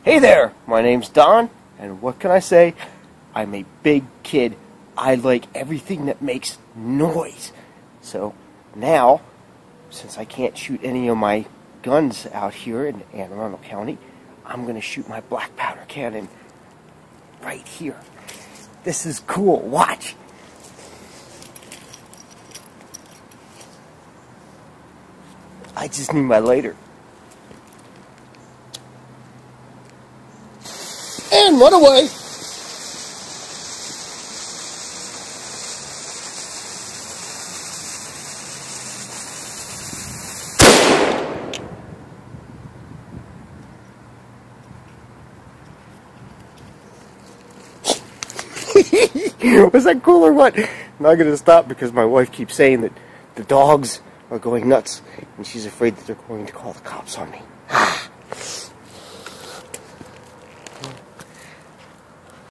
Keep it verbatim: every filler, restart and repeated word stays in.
Hey there, my name's Don, and what can I say? I'm a big kid. I like everything that makes noise. So now, since I can't shoot any of my guns out here in Anne Arundel County, I'm going to shoot my black powder cannon right here. This is cool. Watch. I just need my lighter. And run away. Was that cool or what? I'm not going to stop because my wife keeps saying that the dogs are going nuts and she's afraid that they're going to call the cops on me.